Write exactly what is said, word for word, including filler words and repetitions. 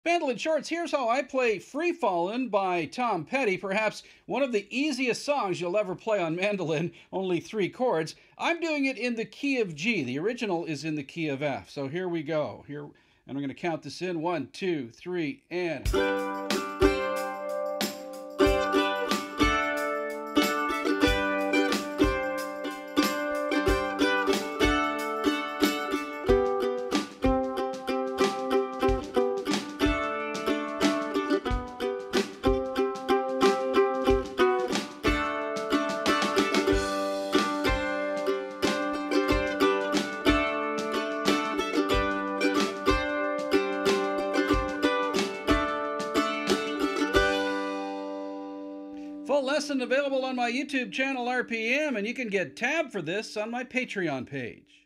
Mandolin Shorts, here's how I play Free Fallin' by Tom Petty, perhaps one of the easiest songs you'll ever play on mandolin, only three chords. I'm doing it in the key of G. The original is in the key of F. So here we go. Here, and I'm going to count this in. One, two, three, and... Full lesson available on my YouTube channel R P M, and you can get tab for this on my Patreon page.